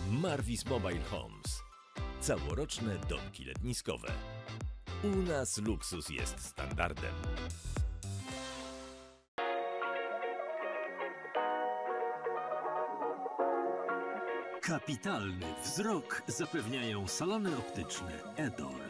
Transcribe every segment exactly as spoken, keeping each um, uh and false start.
Marvis Mobile Homes. Całoroczne domki letniskowe. U nas luksus jest standardem. Kapitalny wzrok zapewniają salony optyczne Edol.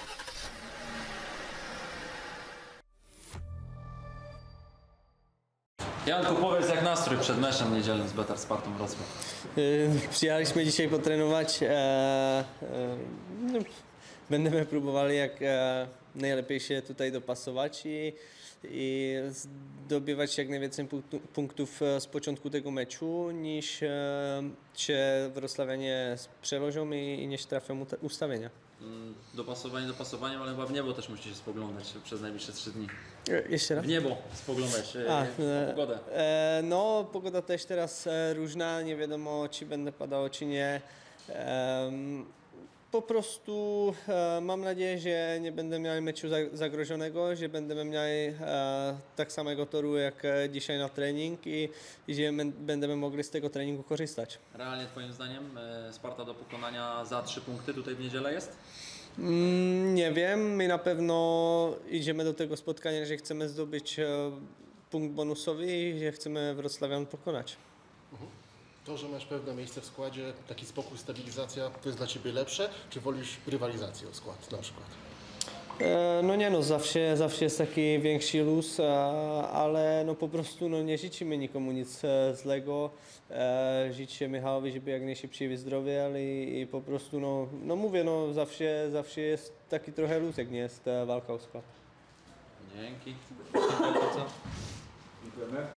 Janku, powiedz jak nastrój przed meczem niedzielnym z Betar Spartą Wrocław. Yy, Przyjechaliśmy dzisiaj potrenować. E, e, no, będziemy próbowali jak e, najlepiej się tutaj dopasować i, i zdobywać jak najwięcej punktu, punktów z początku tego meczu, niż e, się wrocławianie przewożą i, i nie trafią ustawienia. Dopasowanie dopasowaniem, ale chyba w niebo też musicie spoglądać przez najbliższe trzy dni. E, jeszcze raz? W niebo spoglądać, A, e, e, pogodę. E, no, pogoda też teraz e, różna, nie wiadomo czy będę padało, czy nie. E, po prostu e, mam nadzieję, że nie będę miał meczu zagrożonego, że będziemy mieli e, tak samego toru jak dzisiaj na trening i, i że będziemy mogli z tego treningu korzystać. Realnie Twoim zdaniem e, Sparta do pokonania za trzy punkty tutaj w niedzielę jest? Mm, nie wiem, my na pewno idziemy do tego spotkania, że chcemy zdobyć e, punkt bonusowy i że chcemy Wrocławian pokonać. Mhm. To, że masz pewne miejsce w składzie, taki spokój, stabilizacja, to jest dla Ciebie lepsze, czy wolisz rywalizację o skład na przykład? E, no nie no, zawsze, zawsze jest taki większy luz, e, ale no po prostu no nie życzymy nikomu nic e, złego. E, życzę Michałowi, żeby jak najszybciej wyzdrowiał i, i po prostu no, no mówię, no zawsze, zawsze jest taki trochę luz, jak nie jest e, walka o skład. Dzięki. Dziękujemy.